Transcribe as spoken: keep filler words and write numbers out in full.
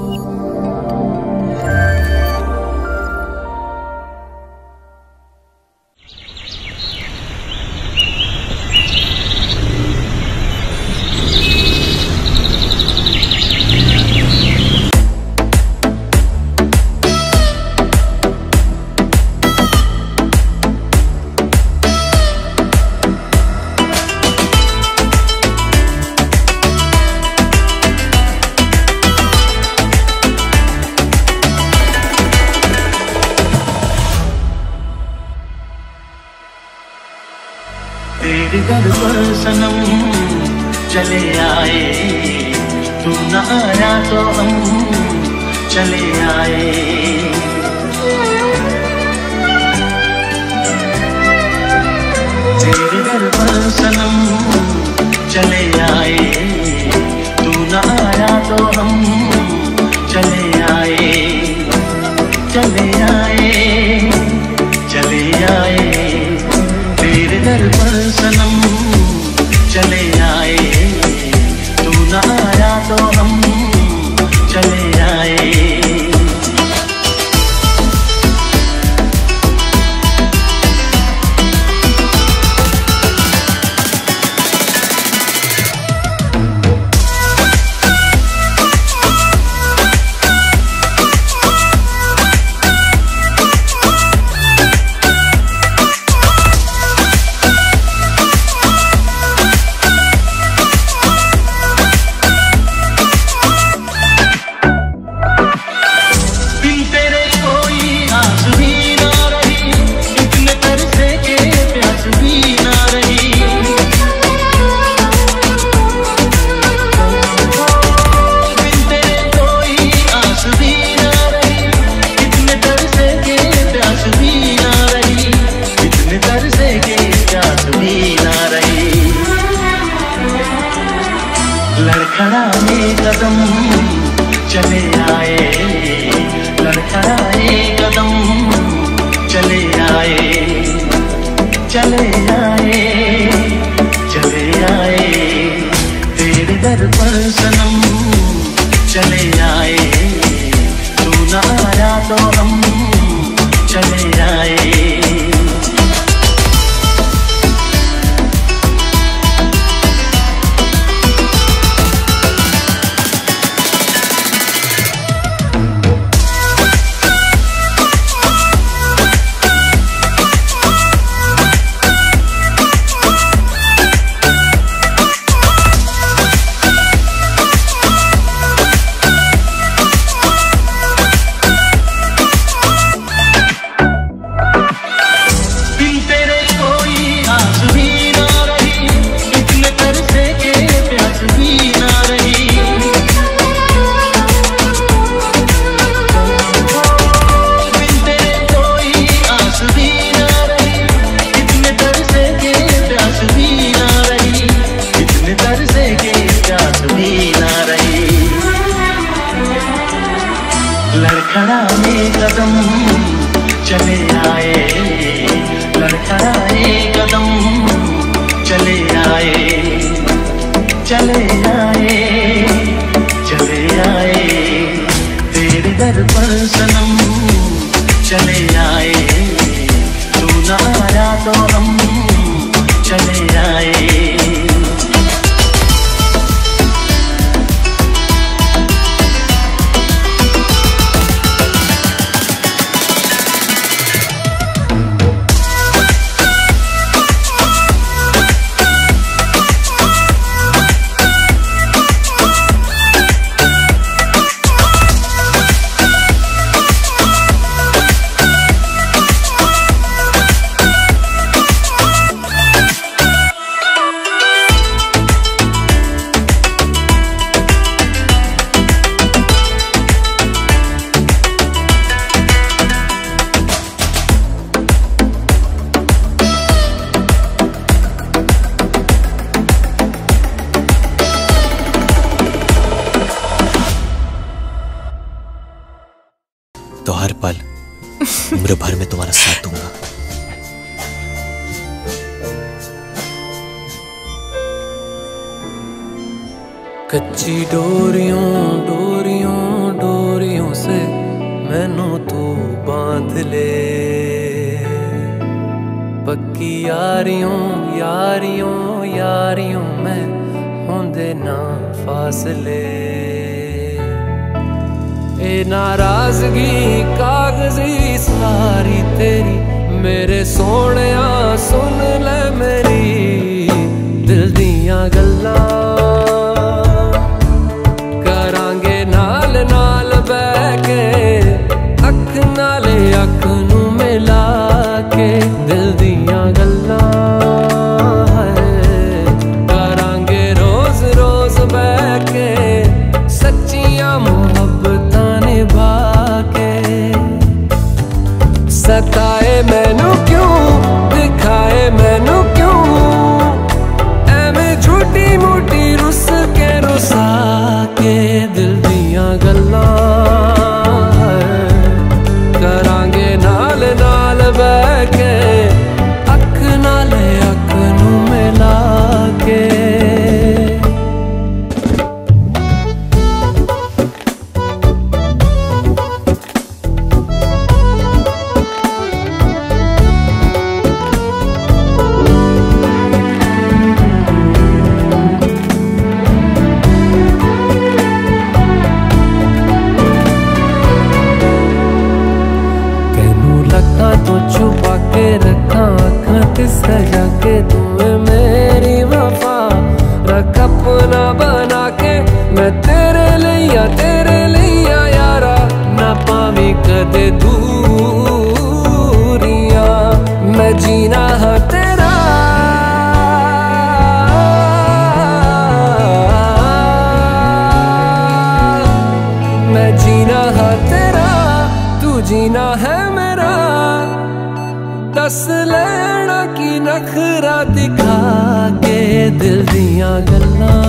तेरे दर पर सनम चले आए, तू न आया तो हम चले आए। तेरे दर पर सनम चले आए, तू न आया तो हम चले आए, चले आए, चले आए। तेरे दर पर सनम चले आए, तू न आया तो हम चले आए। लड़खड़ाए कदम चले आए, लड़खड़ाए कदम चले आए, चले आए, चले आए। तेरे दर पर सनम चले आए, तू न आया तो हम चले आए। लड़खड़ाए कदम चले आए, लड़खड़ाए कदम चले आए, चले आए, चले आए। तेरे दर पर सनम चले आए, तू न आया तो हम चले आए। तो हर पल उम्र भर में तुम्हारा साथ दूंगा। कच्ची डोरियों डोरियों डोरियों यारियों यारियों यारियों मैं होंदे ना फासले। ए नाराजगी कागजी सारी तेरी मेरे सोहणिया सुन ले मेरी दिल दियां गल्लां। करांगे नाल नाल बैठ के अख नाले अख नू मिला के दिल दियां गल्लां करांगे रोज रोज बैठ के सच्चियां मुहब्बतां निभा के। सताए मैनू क्यों दिखाए मैनू क्यों एवें झूठी मूठी रुस के रुसा के दिल दियां गल्लां करांगे नाल नाल बैठ के अख नाले अख नू मिला के। तो छुपा के रखा आँखां ते सजा के तुम्हें मेरी वफा रख अपना बना के मैं तेरे लिया तेरे लिया यारा ना पावी कदे दूरियां। मैं जीना हाँ तेरा मैं जीना हाँ तेरा तू जीना है मेरा। दस लेना की नखरा दिखा के दिल दियां गल्लां